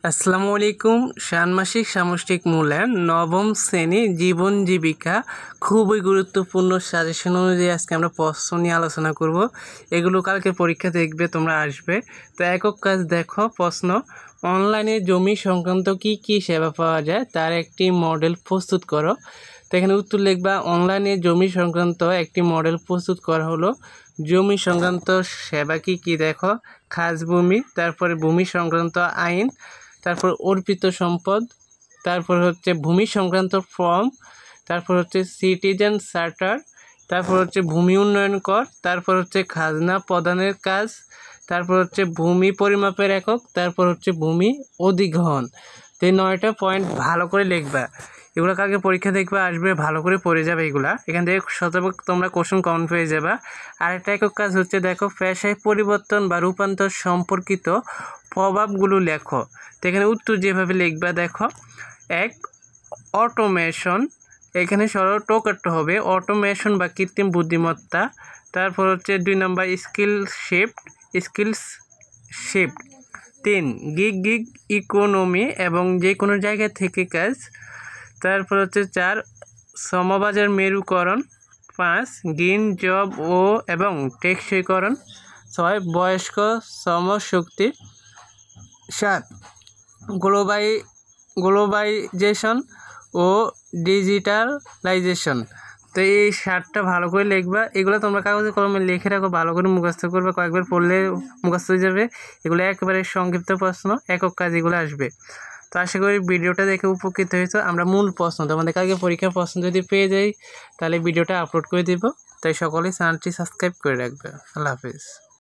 আসসালামু আলাইকুম। ষান্মাসিক সামষ্টিক মূল্যায়ন নবম শ্রেণী জীবন জীবিকা খুবই গুরুত্বপূর্ণ সাজেশন অনুযায়ী আজকে আমরা প্রশ্ন নিয়ে আলোচনা করব। এগুলো কালকে পরীক্ষা দেখবে, তোমরা আসবে। তো একক কাজ দেখো, প্রশ্ন অনলাইনে জমি সংক্রান্ত কি কি সেবা পাওয়া যায় তার একটি মডেল প্রস্তুত করো। তো এখানে উত্তর লিখবা, অনলাইনে জমি সংক্রান্ত একটি মডেল প্রস্তুত করা হলো। জমি সংক্রান্ত সেবা কি কি দেখো, খাস ভূমি, তারপরে ভূমি সংক্রান্ত আইন, তারপর অর্পিত সম্পদ, তারপর হচ্ছে ভূমি সংক্রান্ত ফর্ম, তারপর হচ্ছে সিটিজেন চার্টার, তারপর হচ্ছে ভূমি উন্নয়ন কর, তারপর হচ্ছে খাজনা প্রদানের কাজ, তারপর হচ্ছে ভূমি পরিমাপের একক, তারপর হচ্ছে ভূমি অধিগ্রহণ। তো এই 9টা পয়েন্ট ভালো করে লিখবা। এগুলো কালকে পরীক্ষা দেখবা, আসবে, ভালো করে পড়ে যাবে এগুলা। এখান থেকে শতভাগ তোমরা কোশ্চেন কমন পেয়ে যাবা। আরেকটা একক কাজ হচ্ছে দেখো, পেশায় পরিবর্তন বা রূপান্তর সম্পর্কিত প্রভাবগুলো লেখো। তো এখানে উত্তর যেভাবে লিখবা দেখো, 1 অটোমেশন, এখানে সরল টো কাটতে হবে, অটোমেশন বা কৃত্রিম বুদ্ধিমত্তা। তারপর হচ্ছে 2 নম্বর স্কিলস শিফট। 3 গিগ ইকোনমি এবং যে কোনো জায়গা থেকে কাজ। তারপর হচ্ছে 4 শ্রমবাজার মেরুকরণ। 5 গ্রিন জব এবং টেকসইকরণ। 6 বয়স্ক শ্রমশক্তি। 7 গ্লোবালাইজেশন ও ডিজিটালাইজেশন। তো এই 7টা ভালো করে লিখবা। এগুলো তোমরা কাগজে কলমে লিখে রাখো, ভালো করে মুখস্থ করবে, কয়েকবার পড়লে মুখস্থ হয়ে যাবে। এগুলো একেবারে সংক্ষিপ্ত প্রশ্ন, একক কাজ এগুলো আসবে। তো আশা করি ভিডিওটা দেখে উপকৃত হয়েছে। আমরা মূল প্রশ্ন, তোমাদের কালকে পরীক্ষার প্রশ্ন যদি পেয়ে যাই তাহলে ভিডিওটা আপলোড করে দিব। তাই সকলেই চ্যানেলটি সাবস্ক্রাইব করে রাখবে। আল্লাহ হাফিজ।